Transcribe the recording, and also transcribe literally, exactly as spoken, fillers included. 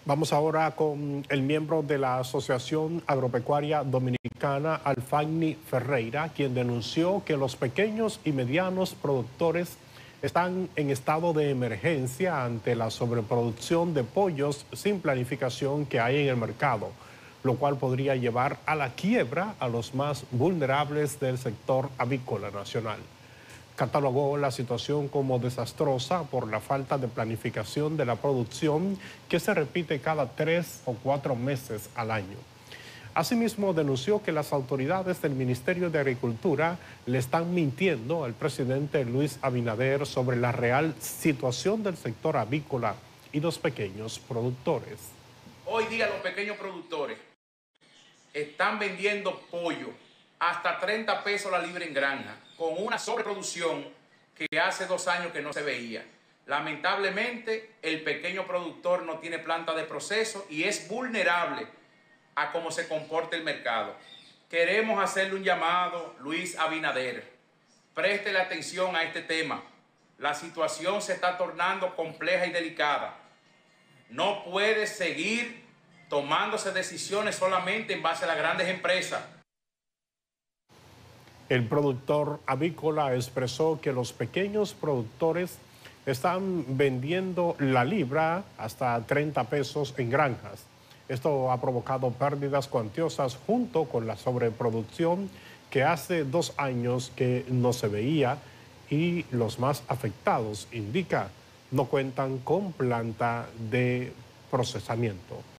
Vamos ahora con el miembro de la Asociación Agropecuaria Dominicana, Alfagni Ferreira, quien denunció que los pequeños y medianos productores están en estado de emergencia ante la sobreproducción de pollos sin planificación que hay en el mercado, lo cual podría llevar a la quiebra a los más vulnerables del sector avícola nacional. Catalogó la situación como desastrosa por la falta de planificación de la producción que se repite cada tres o cuatro meses al año. Asimismo, denunció que las autoridades del Ministerio de Agricultura le están mintiendo al presidente Luis Abinader sobre la real situación del sector avícola y los pequeños productores. Hoy día los pequeños productores están vendiendo pollo hasta treinta pesos la libra en granja, con una sobreproducción que hace dos años que no se veía. Lamentablemente, el pequeño productor no tiene planta de proceso y es vulnerable a cómo se comporta el mercado. Queremos hacerle un llamado, Luis Abinader. Préstele atención a este tema. La situación se está tornando compleja y delicada. No puede seguir tomándose decisiones solamente en base a las grandes empresas. El productor avícola expresó que los pequeños productores están vendiendo la libra hasta treinta pesos en granjas. Esto ha provocado pérdidas cuantiosas junto con la sobreproducción que hace dos años que no se veía, y los más afectados, indica, no cuentan con planta de procesamiento.